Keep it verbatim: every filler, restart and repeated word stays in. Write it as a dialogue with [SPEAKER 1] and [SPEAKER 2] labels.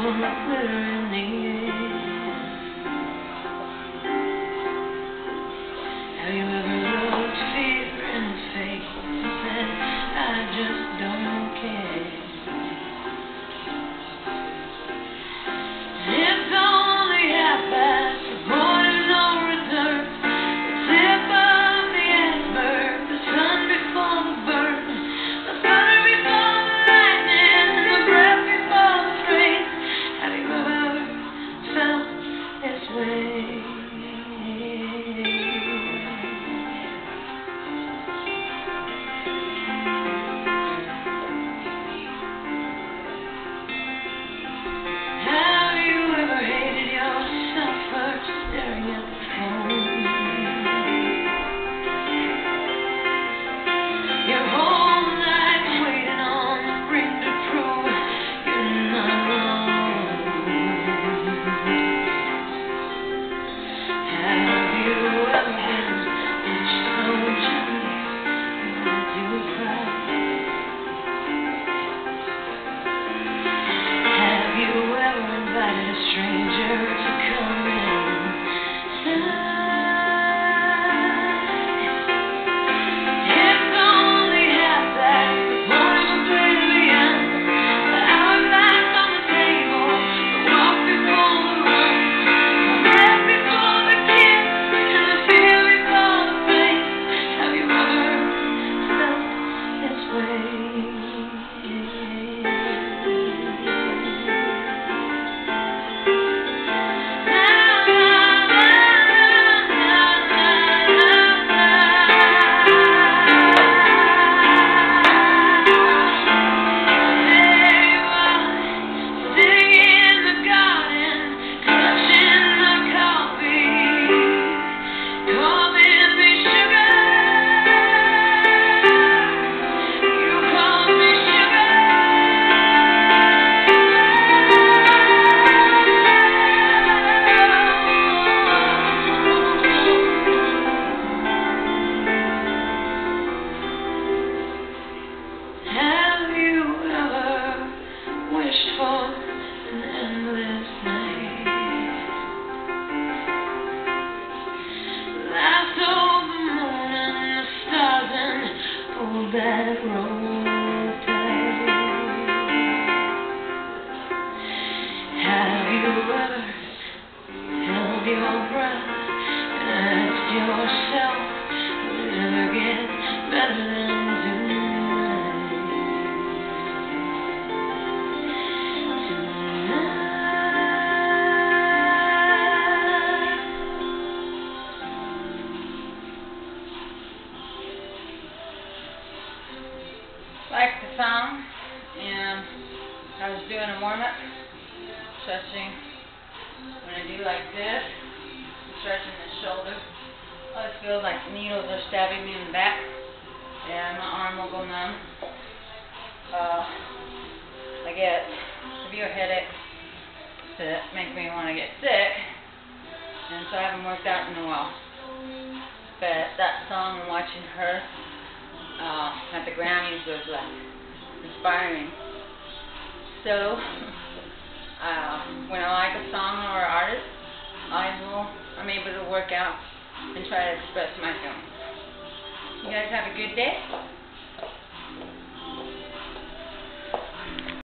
[SPEAKER 1] on the glitter in the air. Have you ever looked fear in the face and said, I just don't care? It's only half past, the point of no return, the tip of the iceberg, the sun before the burn, the thunder before the lightning, and the breath before the train. Have you ever felt this way? Staring at the phone, your whole life waiting on the ring to prove you're not alone. Have you ever been ditched so gently that you would cry? Have you ever invited a stranger to come in? That road tight. Have you ever held your breath and asked yourself, will it ever get better than tonight?
[SPEAKER 2] Like the song, and I was doing a warm-up, stretching. When I do like this, I'm stretching the shoulder. I always feel like needles are stabbing me in the back, and my arm will go numb. Uh, I get severe headaches that make me want to get sick, and so I haven't worked out in a while. But that song and watching her Uh, at the Grammys was uh, inspiring. So, uh, when I like a song or artist, I will, I'm able to work out and try to express my feelings. You guys have a good day.